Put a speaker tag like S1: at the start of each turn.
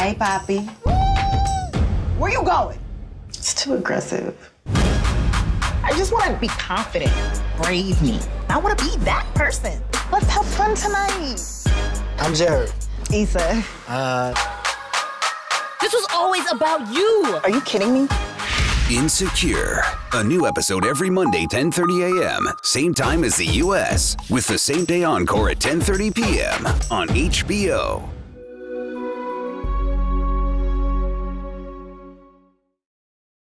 S1: Hey, Poppy. Where you going?
S2: It's too aggressive.
S3: I just want to be confident. Brave me. I want to be that person. Let's have fun tonight.
S4: I'm Jared.
S3: Issa.
S5: This was always about you.
S3: Are you kidding me?
S6: Insecure. A new episode every Monday, 10:30 a.m. Same time as the U.S. with the same day encore at 10:30 p.m. on HBO.